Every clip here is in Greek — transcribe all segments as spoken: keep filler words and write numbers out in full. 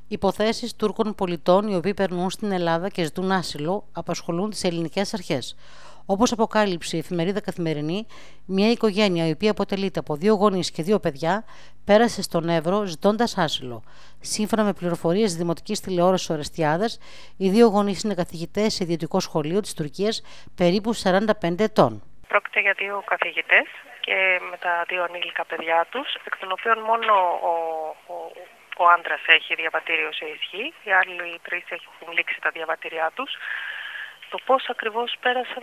Υποθέσεις Τούρκων πολιτών οι οποίοι περνούν στην Ελλάδα και ζητούν άσυλο απασχολούν τις ελληνικές αρχές. Όπως αποκάλυψε η εφημερίδα Καθημερινή, μια οικογένεια η οποία αποτελείται από δύο γονείς και δύο παιδιά πέρασε στον Εύρο ζητώντας άσυλο. Σύμφωνα με πληροφορίες της Δημοτικής Τηλεόρασης Ορεστιάδας, οι δύο γονείς είναι καθηγητές σε ιδιωτικό σχολείο της Τουρκίας περίπου σαράντα πέντε ετών. Πρόκειται για δύο καθηγητές και με τα δύο ανήλικα παιδιά τους, εκ των οποίων μόνο ο, ο, ο άντρας έχει διαβατήριο σε ισχύ, οι άλλοι τρεις έχουν λήξει τα διαβατήριά τους. Το πώς ακριβώς πέρασαν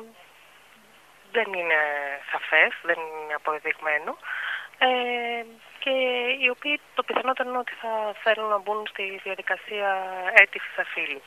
δεν είναι σαφές, δεν είναι αποδεδειγμένο ε, και οι οποίοι το πιθανότερο είναι ότι θα θέλουν να μπουν στη διαδικασία αίτησης ασύλου.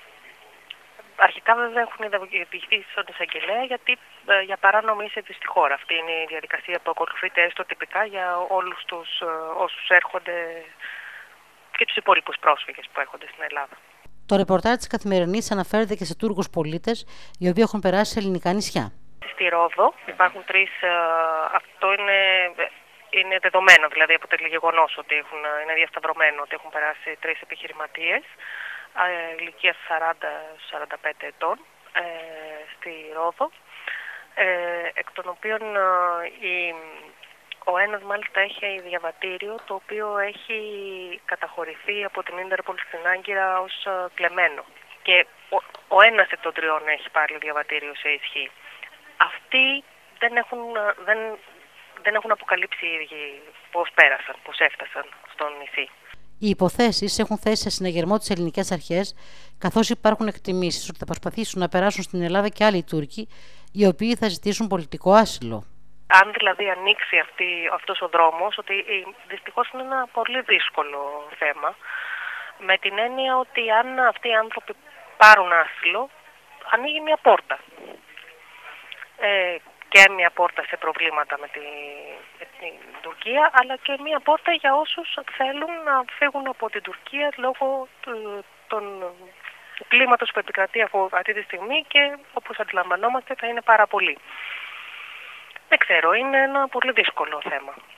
Αρχικά βέβαια έχουν ειδοποιηθεί στον εισαγγελέα γιατί ε, για παράνομη είσοδο στη χώρα. Αυτή είναι η διαδικασία που ακολουθείται έστω τυπικά για όλους τους ε, όσους έρχονται και τους υπόλοιπους πρόσφυγες που έρχονται στην Ελλάδα. Το ρεπορτάζ της Καθημερινής αναφέρεται και σε Τούρκους πολίτες οι οποίοι έχουν περάσει σε ελληνικά νησιά. Στη Ρόδο υπάρχουν τρεις, ε, αυτό είναι, είναι δεδομένο, δηλαδή αποτελεί γεγονός ότι έχουν, είναι διασταυρωμένο ότι έχουν περάσει τρεις επιχειρηματίες ε, ηλικίας σαράντα με σαράντα πέντε ετών ε, στη Ρόδο, ε, εκ των οποίων ε, η, ο ένας μάλιστα έχει διαβατήριο το οποίο έχει καταχωρηθεί από την Ίντερπολ στην Άγκυρα ως ε, κλεμμένο και ο, ο ένας εκ των τριών έχει πάρει διαβατήριο σε ισχύ. Αυτοί δεν έχουν, δεν, δεν έχουν αποκαλύψει οι ίδιοι πώς πέρασαν, πώς έφτασαν στο νησί. Οι υποθέσεις έχουν θέσει σε συναγερμό τις ελληνικές αρχές, καθώς υπάρχουν εκτιμήσεις ότι θα προσπαθήσουν να περάσουν στην Ελλάδα και άλλοι Τούρκοι, οι οποίοι θα ζητήσουν πολιτικό άσυλο. Αν δηλαδή ανοίξει αυτή, αυτός ο δρόμος, ότι δυστυχώς είναι ένα πολύ δύσκολο θέμα, με την έννοια ότι αν αυτοί οι άνθρωποι πάρουν άσυλο, ανοίγει μια πόρτα. Ε, και μια πόρτα σε προβλήματα με, τη, με την Τουρκία, αλλά και μια πόρτα για όσους θέλουν να φύγουν από την Τουρκία λόγω του, των, του κλίματος που επικρατεί αυτή τη στιγμή και όπως αντιλαμβανόμαστε θα είναι πάρα πολύ. Δεν ξέρω, είναι ένα πολύ δύσκολο θέμα.